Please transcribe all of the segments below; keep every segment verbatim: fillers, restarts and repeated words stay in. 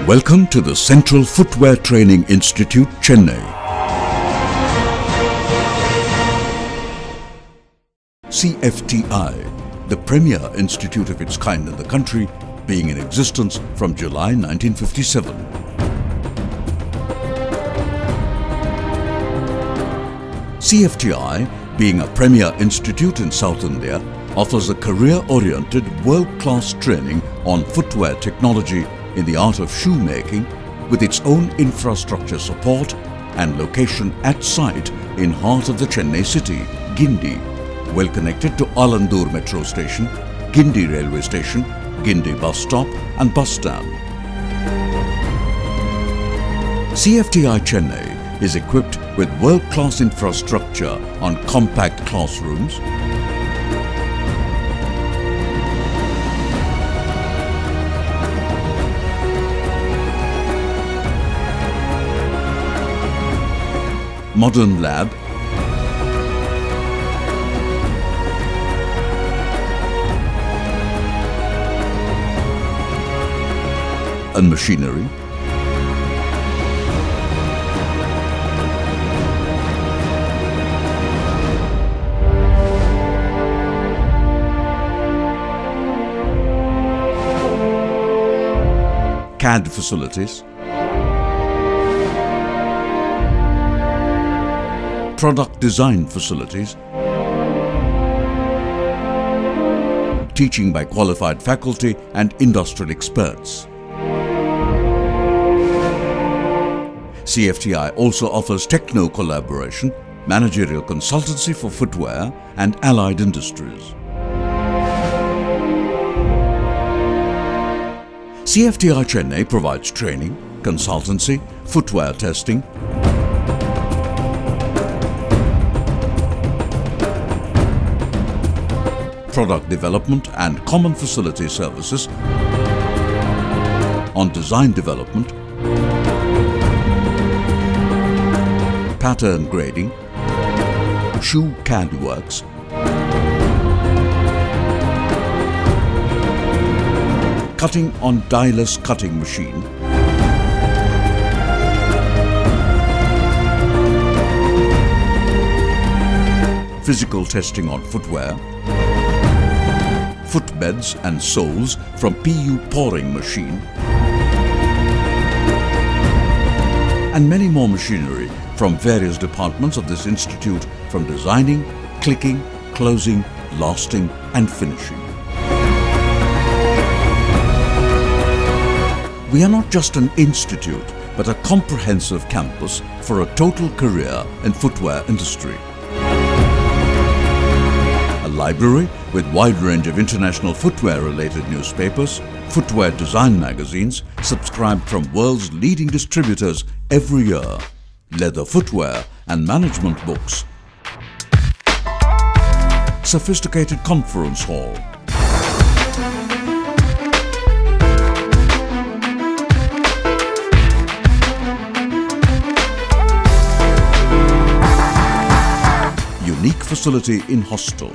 Welcome to the Central Footwear Training Institute, Chennai. C F T I, the premier institute of its kind in the country, being in existence from July nineteen fifty-seven. C F T I, being a premier institute in South India, offers a career-oriented, world-class training on footwear technology in the art of shoemaking with its own infrastructure support and location at site in heart of the Chennai city, Guindy, well connected to Alandur metro station, Guindy railway station, Guindy bus stop and bus stand. C F T I Chennai is equipped with world-class infrastructure on compact classrooms, modern lab, and machinery, C A D facilities, product design facilities, teaching by qualified faculty and industrial experts. C F T I also offers techno collaboration, managerial consultancy for footwear and allied industries. C F T I Chennai provides training, consultancy, footwear testing, product development and common facility services on design development, pattern grading, shoe C A D works, cutting on die-less cutting machine, physical testing on footwear, footbeds and soles from P U pouring machine, and many more machinery from various departments of this institute, from designing, clicking, closing, lasting and finishing. We are not just an institute, but a comprehensive campus for a total career in footwear industry. A library with wide range of international footwear-related newspapers, footwear design magazines subscribed from world's leading distributors every year, leather footwear and management books, sophisticated conference hall, unique facility in hostel,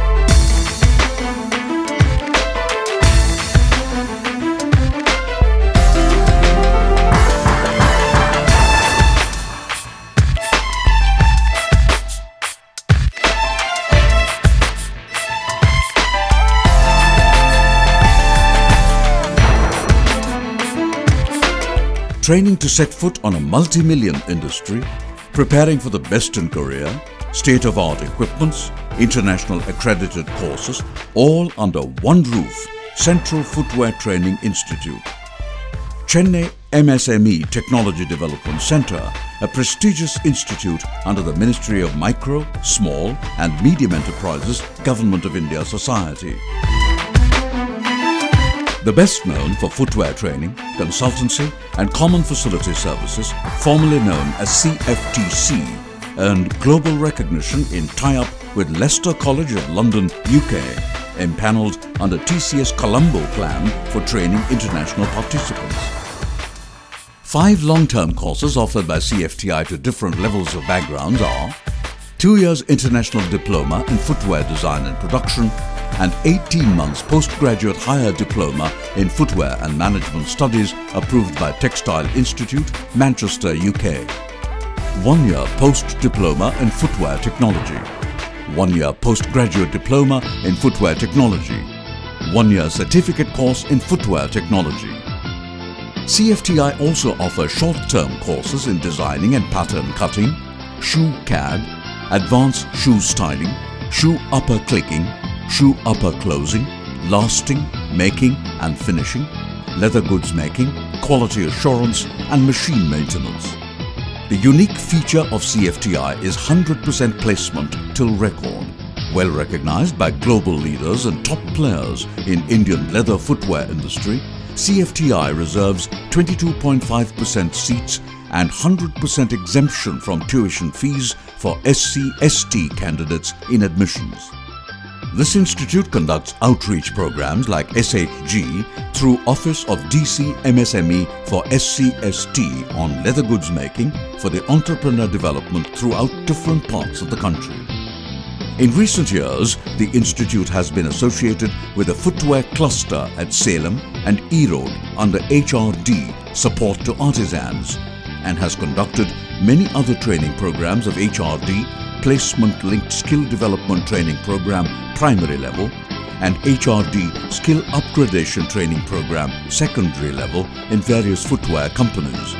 training to set foot on a multi-million industry, preparing for the best in career, state-of-art equipments, international accredited courses, all under one roof, Central Footwear Training Institute. Chennai M S M E Technology Development Centre, a prestigious institute under the Ministry of Micro, Small and Medium Enterprises, Government of India Society. The best known for footwear training, consultancy and common facility services, formerly known as C F T C, earned global recognition in tie-up with Leicester College of London, U K, empanelled under T C S Colombo Plan for training international participants. Five long-term courses offered by C F T I to different levels of backgrounds are two years International Diploma in Footwear Design and Production, and eighteen months postgraduate higher diploma in Footwear and Management Studies approved by Textile Institute, Manchester, U K. One year post-diploma in Footwear Technology. One year postgraduate diploma in Footwear Technology. One year certificate course in Footwear Technology. C F T I also offers short-term courses in designing and pattern cutting, shoe C A D, advanced shoe styling, shoe upper clicking, shoe upper closing, lasting, making and finishing, leather goods making, quality assurance and machine maintenance. The unique feature of C F T I is one hundred percent placement till record. Well recognized by global leaders and top players in Indian leather footwear industry, C F T I reserves twenty-two point five percent seats and one hundred percent exemption from tuition fees for S C S T candidates in admissions. This institute conducts outreach programs like S H G through Office of D C M S M E for S C S T on leather goods making for the entrepreneur development throughout different parts of the country. In recent years, the institute has been associated with a footwear cluster at Salem and Erode under H R D, Support to Artisans, and has conducted many other training programs of H R D, Placement-Linked Skill Development Training Program primary level and H R D Skill Upgradation Training Program secondary level in various footwear companies.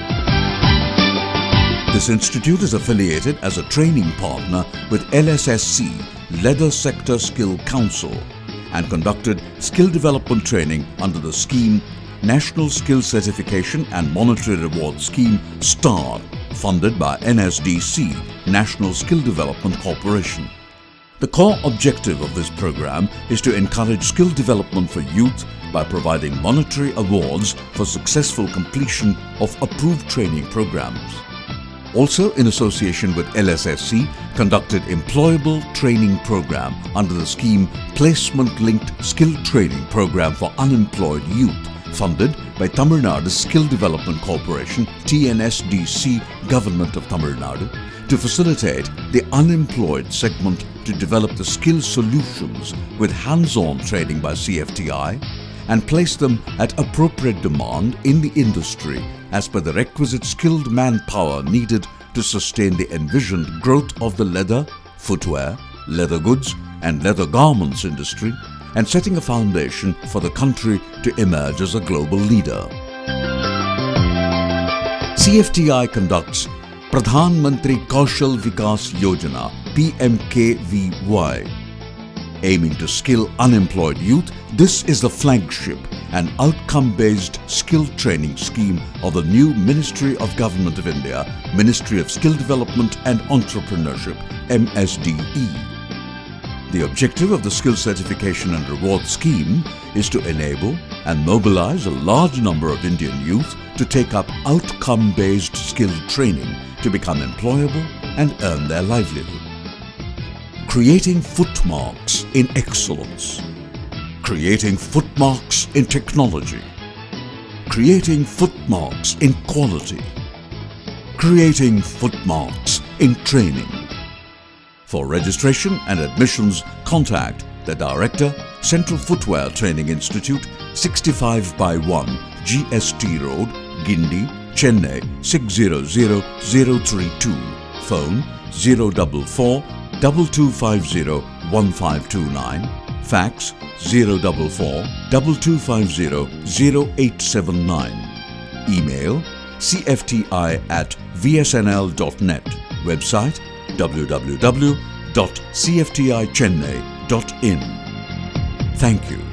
This institute is affiliated as a training partner with L S S C, Leather Sector Skill Council, and conducted skill development training under the scheme National Skill Certification and Monetary Reward Scheme STAR, funded by N S D C, National Skill Development Corporation. The core objective of this program is to encourage skill development for youth by providing monetary awards for successful completion of approved training programs. Also in association with L S S C, conducted employable training program under the scheme Placement Linked Skill Training Program for Unemployed Youth, funded by Tamil Nadu Skill Development Corporation, T N S D C, Government of Tamil Nadu, to facilitate the unemployed segment to develop the skill solutions with hands-on training by C F T I and place them at appropriate demand in the industry as per the requisite skilled manpower needed to sustain the envisioned growth of the leather, footwear, leather goods and leather garments industry, and setting a foundation for the country to emerge as a global leader. C F T I conducts Pradhan Mantri Kaushal Vikas Yojana P M K V Y. Aiming to skill unemployed youth, this is the flagship and outcome-based skill training scheme of the new Ministry of Government of India, Ministry of Skill Development and Entrepreneurship, M S D E. The objective of the Skill Certification and Reward Scheme is to enable and mobilize a large number of Indian youth to take up outcome-based skill training to become employable and earn their livelihood. Creating footmarks in excellence. Creating footmarks in technology. Creating footmarks in quality. Creating footmarks in training. For registration and admissions, contact the Director, Central Footwear Training Institute, sixty-five by one G S T Road, Guindy, Chennai six zero zero zero three two. Phone zero four four, two two five zero, one five two nine. Fax zero four four, two two five zero, zero eight seven nine. Email c f t i at v s n l dot net. Website w w w dot c f t i chennai dot in. Thank you.